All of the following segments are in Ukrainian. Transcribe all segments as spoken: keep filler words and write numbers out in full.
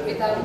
Вітаю.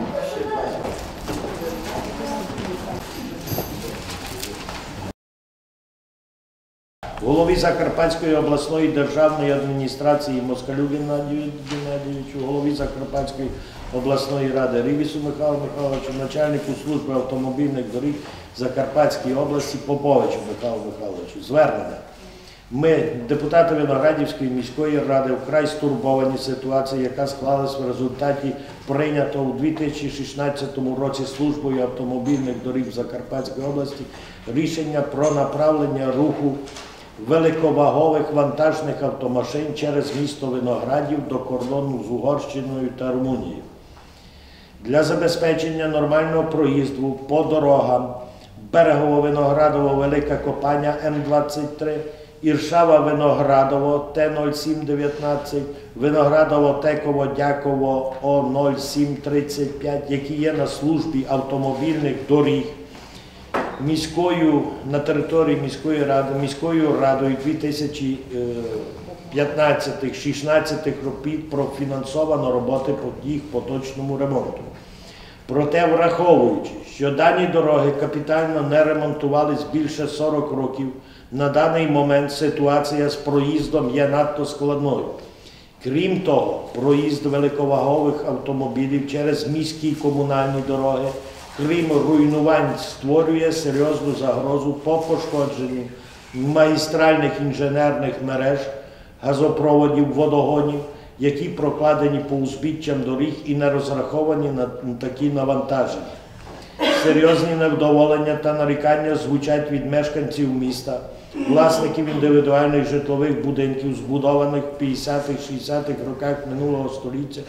Голові Закарпатської обласної державної адміністрації Москалю Геннадію Геннадійовичу, голові Закарпатської обласної ради Рівісу Михайлу Михайловичу, начальнику служби автомобільних доріг Закарпатської області Поповичу Михайлу Михайловичу. Звернення. Ми, депутати Виноградівської міської ради, вкрай стурбовані ситуацією, яка склалась в результаті прийнятого у дві тисячі шістнадцятому році службою автомобільних доріг Закарпатської області рішення про направлення руху великовагових вантажних автомашин через місто Виноградів до кордону з Угорщиною та Румунією. Для забезпечення нормального проїзду по дорогам Берегово-Виноградово-Велика Копаня М двадцять три, Іршава-Виноградово Т нуль сім дев'ятнадцять, Виноградово-Теково-Дяково О нуль сім тридцять п'ять, які є на службі автомобільних доріг міською, на території міської ради, міською радою дві тисячі п'ятнадцятого шістнадцятого років профінансовано роботи по їх поточному ремонту. Проте, враховуючи, що дані дороги капітально не ремонтувались більше сорока років, на даний момент ситуація з проїздом є надто складною. Крім того, проїзд великовагових автомобілів через міські комунальні дороги, крім руйнувань, створює серйозну загрозу по пошкодженню магістральних інженерних мереж, газопроводів, водогонів, які прокладені по узбіччям доріг і не розраховані на такі навантаження. Серйозні невдоволення та нарікання звучать від мешканців міста, власників індивідуальних житлових будинків, збудованих в п'ятдесятих-шістдесятих роках минулого століття,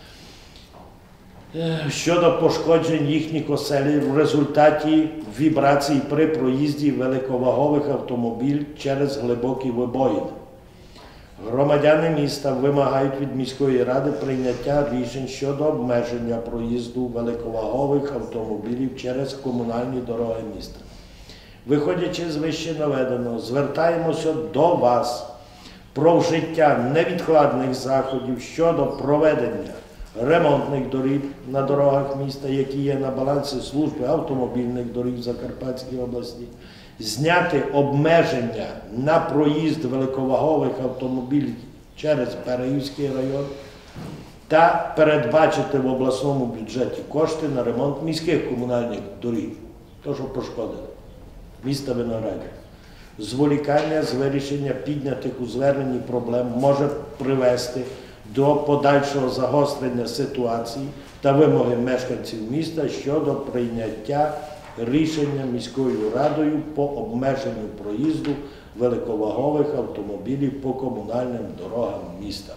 щодо пошкоджень їхніх осель в результаті вібрацій при проїзді великовагових автомобілів через глибокі вибоїни. Громадяни міста вимагають від міської ради прийняття рішень щодо обмеження проїзду великовагових автомобілів через комунальні дороги міста. Виходячи з вище наведеного, звертаємося до вас про вжиття невідкладних заходів щодо проведення ремонтних доріг на дорогах міста, які є на балансі служби автомобільних доріг в Закарпатській області, зняти обмеження на проїзд великовагових автомобілів через Берегівський район та передбачити в обласному бюджеті кошти на ремонт міських комунальних доріг, то, що пошкодили, міста Виноградів. Зволікання з вирішення піднятих у зверненні проблем може привести до подальшого загострення ситуації та вимоги мешканців міста щодо прийняття рішення міською радою по обмеженню проїзду великовагових автомобілів по комунальним дорогам міста.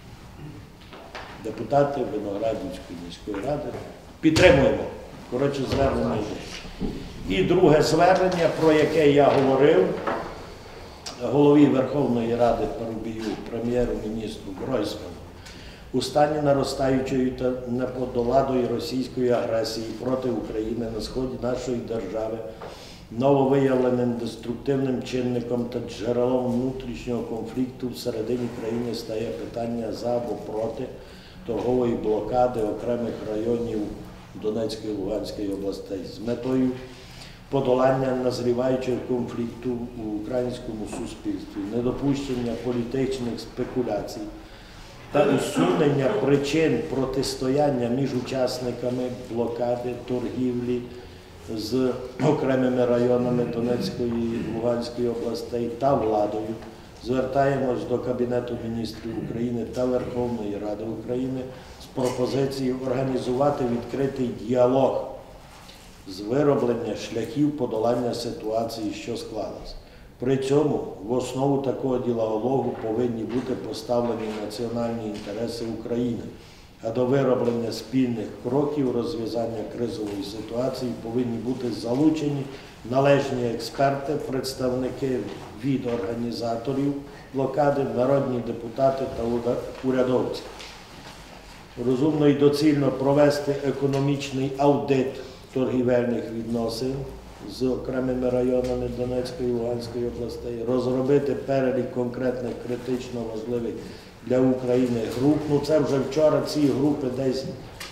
Депутати Виноградівської міської ради підтримуємо. Коротше, звернення йде. І друге звернення, про яке я говорив, голові Верховної Ради Парубію, прем'єру-міністру Гройсману, у стані наростаючої та неподоладної російської агресії проти України на сході нашої держави, нововиявленим деструктивним чинником та джерелом внутрішнього конфлікту всередині країни стає питання за або проти торгової блокади окремих районів Донецької і Луганської областей з метою подолання назріваючого конфлікту у українському суспільстві, недопущення політичних спекуляцій та усунення причин протистояння між учасниками блокади торгівлі з окремими районами Донецької і Луганської областей та владою, звертаємось до Кабінету міністрів України та Верховної Ради України з пропозицією організувати відкритий діалог з вироблення шляхів подолання ситуації, що склалась. При цьому в основу такого діалогу повинні бути поставлені національні інтереси України, а до вироблення спільних кроків розв'язання кризової ситуації повинні бути залучені належні експерти, представники від організаторів блокади, народні депутати та урядовці. Розумно і доцільно провести економічний аудит торгівельних відносин з окремими районами Донецької і Луганської областей, розробити перелік конкретних критично важливих для України груп. Ну це вже вчора ці групи десь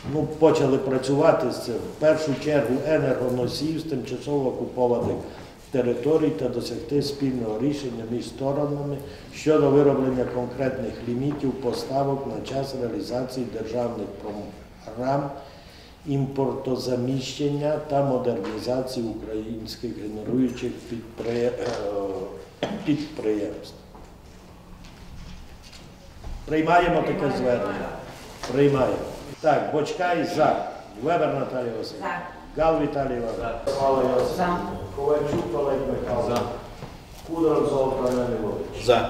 ну, почали працювати з цим. В першу чергу енергоносіїв з тимчасово окупованих територій та досягти спільного рішення між сторонами щодо вироблення конкретних лімітів поставок на час реалізації державних програм імпортозаміщення та модернізації українських генеруючих підприє- е, підприємств. Приймаємо таке звернення? Приймаємо. Так, Бочкай за. Вебер Наталія Васильівна. Гал Віталій Іванович. Слава Йосиф. За. Ковальчук Олег Михайлович. Кудров Золотан Львович. За.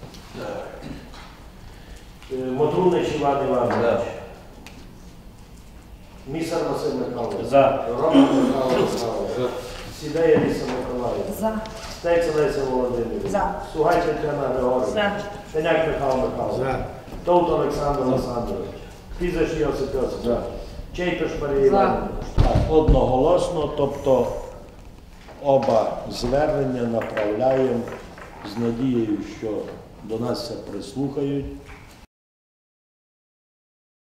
Мотрунич Іван Іванович. За. Місар Василь Михайлович. За. Роман Михайлович. Сідає Ліса Миколаївна. За. Стець Леся Володимирівна. За. Сугай Тетяна Григорівна. За. Синяк Михайло Михайлович. Товт Олександр Олександрович. Фізиш Йосип Йосипович. Чейпиш Марія За. Іванівна. Так, одноголосно, тобто оба звернення направляємо з надією, що до нас це прислухають